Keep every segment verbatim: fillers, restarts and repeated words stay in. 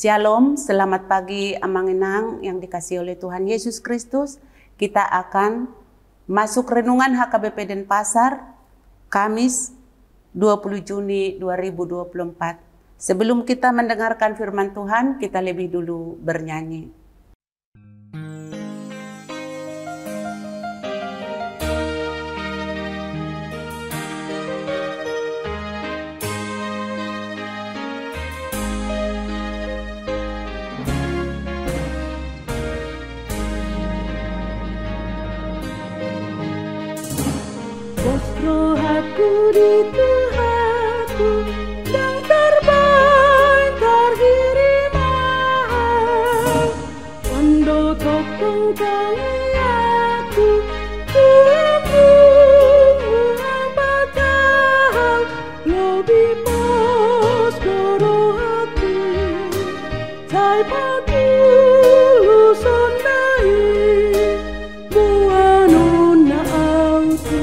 Shalom, selamat pagi Amanginang yang dikasihi oleh Tuhan Yesus Kristus. Kita akan masuk renungan H K B P Denpasar, Kamis dua puluh Juni dua ribu dua puluh empat. Sebelum kita mendengarkan firman Tuhan, kita lebih dulu bernyanyi. Rohaku di Tuhanku yang terbaik terkirim mahal, Ondo topeng kami aku Tuhanku apakah lebih pas rohaku saya pagi lusun naik buanuna aku.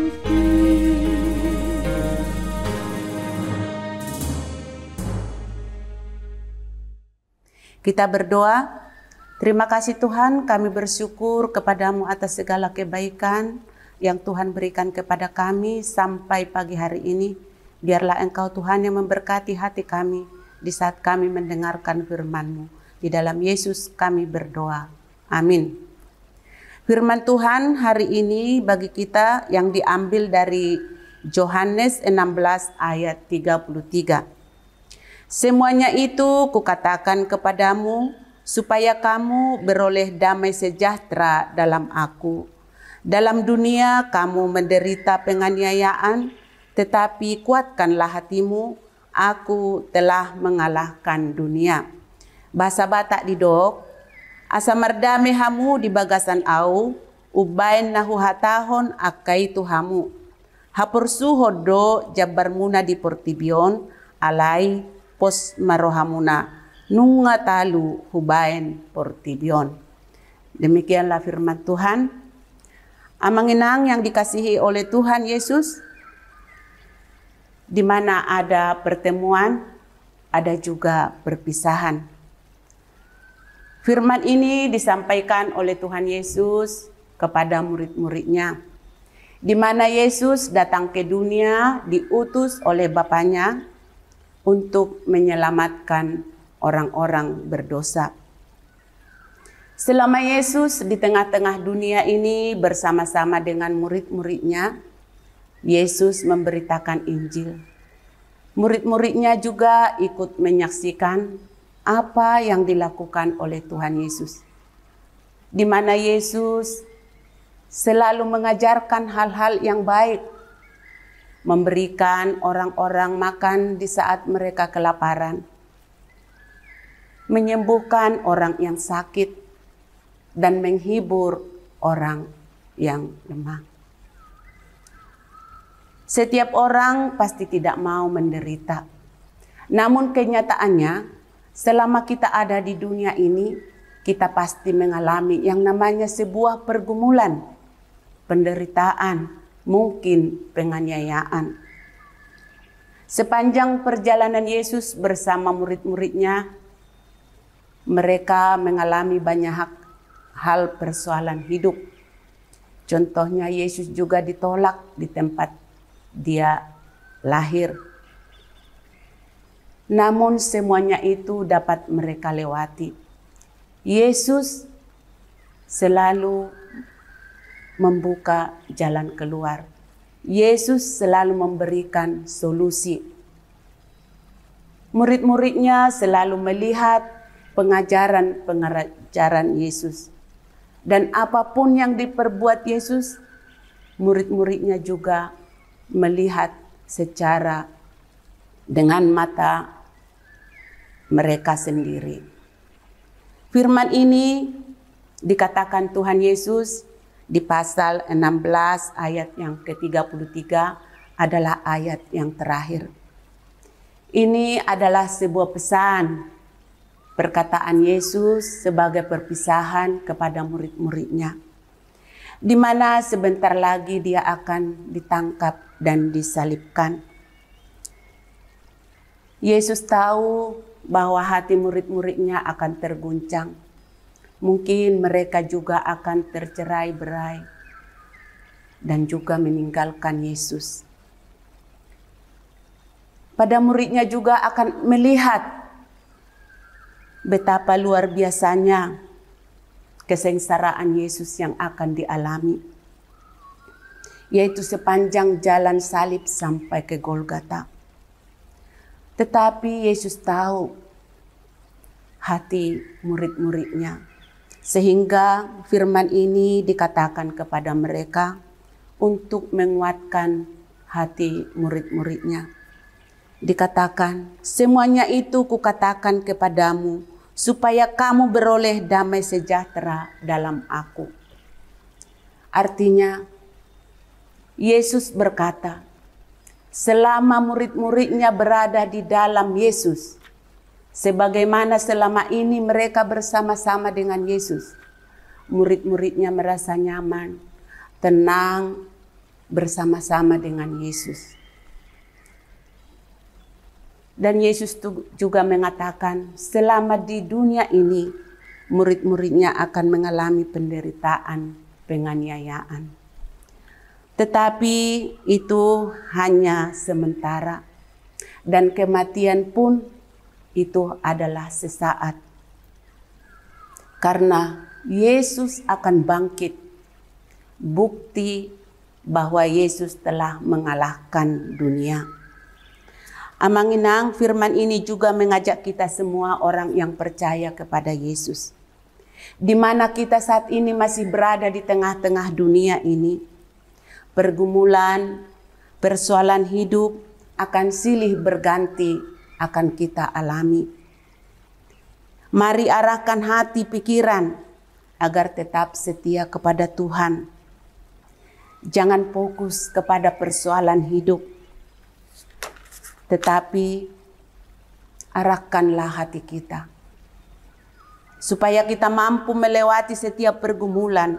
Kita berdoa. Terima kasih Tuhan, kami bersyukur kepadamu atas segala kebaikan yang Tuhan berikan kepada kami sampai pagi hari ini. Biarlah Engkau Tuhan yang memberkati hati kami di saat kami mendengarkan firman-Mu. Di dalam Yesus kami berdoa. Amin. Firman Tuhan hari ini bagi kita yang diambil dari Yohanes enam belas ayat tiga puluh tiga. Semuanya itu kukatakan kepadamu supaya kamu beroleh damai sejahtera dalam aku. Dalam dunia kamu menderita penganiayaan, tetapi kuatkanlah hatimu, aku telah mengalahkan dunia. Bahasa Batak didok, asa merdame hamu di bagasan au, ubain nahu hatahon akai tuhamu. Hapursu hodo jabar muna di portibion, alai pos marohamuna nunga talu hubain portibion. Demikianlah firman Tuhan. Amanginang yang dikasihi oleh Tuhan Yesus, di mana ada pertemuan, ada juga perpisahan. Firman ini disampaikan oleh Tuhan Yesus kepada murid-muridnya, di mana Yesus datang ke dunia diutus oleh Bapanya untuk menyelamatkan orang-orang berdosa. Selama Yesus di tengah-tengah dunia ini bersama-sama dengan murid-muridnya, Yesus memberitakan Injil. Murid-muridnya juga ikut menyaksikan apa yang dilakukan oleh Tuhan Yesus, di mana Yesus selalu mengajarkan hal-hal yang baik, memberikan orang-orang makan di saat mereka kelaparan, menyembuhkan orang yang sakit, dan menghibur orang yang lemah. Setiap orang pasti tidak mau menderita. Namun kenyataannya, selama kita ada di dunia ini, kita pasti mengalami yang namanya sebuah pergumulan, penderitaan, mungkin penganiayaan. Sepanjang perjalanan Yesus bersama murid-muridnya, mereka mengalami banyak hal persoalan hidup. Contohnya Yesus juga ditolak di tempat dia lahir. Namun semuanya itu dapat mereka lewati. Yesus selalu membuka jalan keluar. Yesus selalu memberikan solusi. Murid-muridnya selalu melihat pengajaran-pengajaran Yesus. Dan apapun yang diperbuat Yesus, murid-muridnya juga melihat secara dengan mata mereka sendiri. Firman ini dikatakan Tuhan Yesus di pasal enam belas ayat yang ke tiga puluh tiga adalah ayat yang terakhir. Ini adalah sebuah pesan, perkataan Yesus sebagai perpisahan kepada murid-muridnya, di mana sebentar lagi dia akan ditangkap dan disalibkan. Yesus tahu bahwa hati murid-muridnya akan terguncang. Mungkin mereka juga akan tercerai-berai dan juga meninggalkan Yesus. Pada muridnya juga akan melihat betapa luar biasanya kesengsaraan Yesus yang akan dialami, yaitu sepanjang jalan salib sampai ke Golgota. Tetapi Yesus tahu hati murid-muridnya, sehingga firman ini dikatakan kepada mereka untuk menguatkan hati murid-muridnya. Dikatakan, semuanya itu kukatakan kepadamu, supaya kamu beroleh damai sejahtera dalam aku. Artinya, Yesus berkata, selama murid-muridnya berada di dalam Yesus, sebagaimana selama ini mereka bersama-sama dengan Yesus, murid-muridnya merasa nyaman, tenang, bersama-sama dengan Yesus. Dan Yesus juga mengatakan, selama di dunia ini, murid-muridnya akan mengalami penderitaan, penganiayaan. Tetapi itu hanya sementara. Dan kematian pun itu adalah sesaat. Karena Yesus akan bangkit. Bukti bahwa Yesus telah mengalahkan dunia. Amanginang, firman ini juga mengajak kita semua orang yang percaya kepada Yesus. Di mana kita saat ini masih berada di tengah-tengah dunia ini. Pergumulan, persoalan hidup akan silih berganti akan kita alami. Mari arahkan hati pikiran agar tetap setia kepada Tuhan. Jangan fokus kepada persoalan hidup, tetapi arahkanlah hati kita supaya kita mampu melewati setiap pergumulan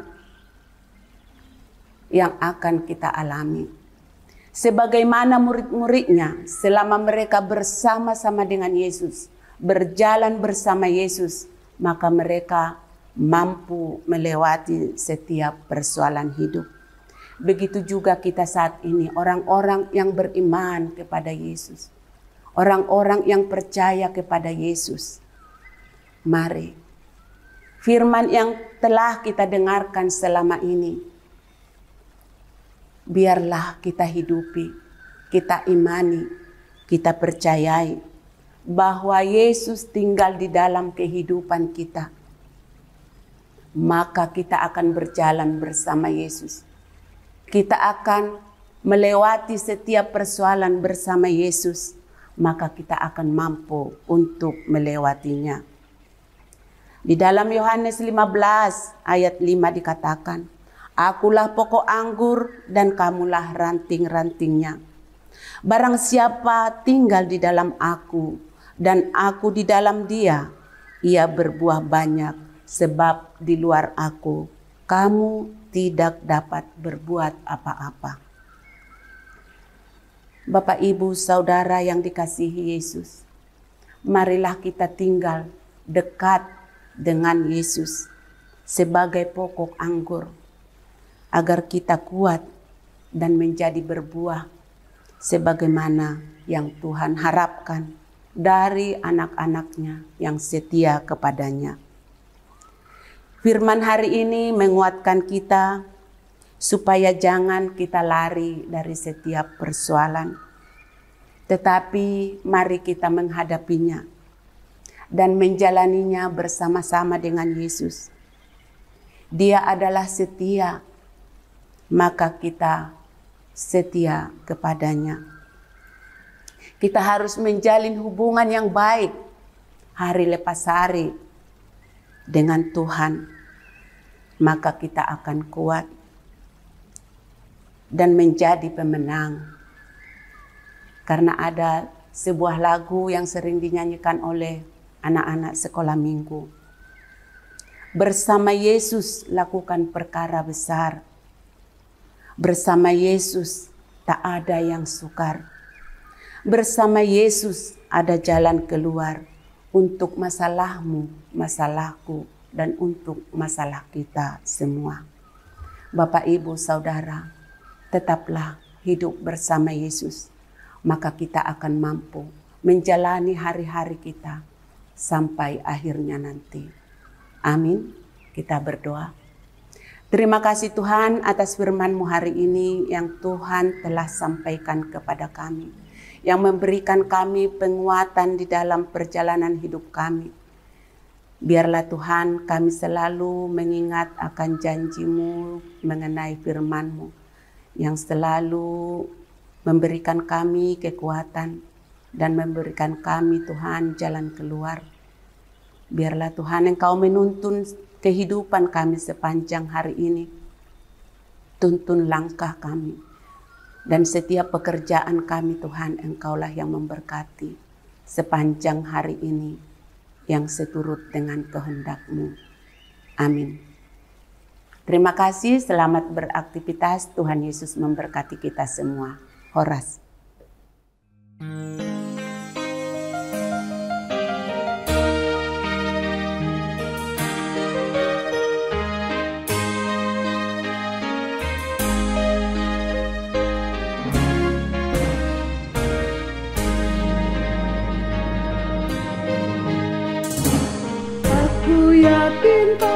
yang akan kita alami. Sebagaimana murid-muridnya selama mereka bersama-sama dengan Yesus, berjalan bersama Yesus, maka mereka mampu melewati setiap persoalan hidup. Begitu juga kita saat ini, orang-orang yang beriman kepada Yesus, orang-orang yang percaya kepada Yesus. Mari, firman yang telah kita dengarkan selama ini, biarlah kita hidupi, kita imani, kita percayai bahwa Yesus tinggal di dalam kehidupan kita. Maka kita akan berjalan bersama Yesus. Kita akan melewati setiap persoalan bersama Yesus, maka kita akan mampu untuk melewatinya. Di dalam Yohanes lima belas ayat lima dikatakan, akulah pokok anggur dan kamulah ranting-rantingnya. Barang siapa tinggal di dalam aku dan aku di dalam dia, ia berbuah banyak, sebab di luar aku kamu tidak dapat berbuat apa-apa. Bapak, Ibu, Saudara yang dikasihi Yesus, marilah kita tinggal dekat dengan Yesus sebagai pokok anggur, agar kita kuat dan menjadi berbuah sebagaimana yang Tuhan harapkan dari anak-anaknya yang setia kepadanya. Firman hari ini menguatkan kita supaya jangan kita lari dari setiap persoalan. Tetapi mari kita menghadapinya dan menjalaninya bersama-sama dengan Yesus. Dia adalah setia, maka kita setia kepadanya. Kita harus menjalin hubungan yang baik hari lepas hari dengan Tuhan. Maka kita akan kuat dan menjadi pemenang. Karena ada sebuah lagu yang sering dinyanyikan oleh anak-anak sekolah minggu. Bersama Yesus lakukan perkara besar. Bersama Yesus tak ada yang sukar. Bersama Yesus ada jalan keluar. untuk masalahmu, masalahku, dan untuk masalah kita semua. Bapak, Ibu, Saudara, tetaplah hidup bersama Yesus, maka kita akan mampu menjalani hari-hari kita sampai akhirnya nanti. Amin. Kita berdoa. Terima kasih Tuhan atas firman-Mu hari ini yang Tuhan telah sampaikan kepada kami, yang memberikan kami penguatan di dalam perjalanan hidup kami. Biarlah Tuhan kami selalu mengingat akan janji-Mu mengenai firman-Mu yang selalu memberikan kami kekuatan dan memberikan kami Tuhan jalan keluar. Biarlah Tuhan Engkau menuntun kehidupan kami sepanjang hari ini. Tuntun langkah kami. Dan setiap pekerjaan kami Tuhan Engkaulah yang memberkati sepanjang hari ini yang seturut dengan kehendak-Mu. Amin. Terima kasih, selamat beraktivitas. Tuhan Yesus memberkati kita semua. Horas. Aku yakin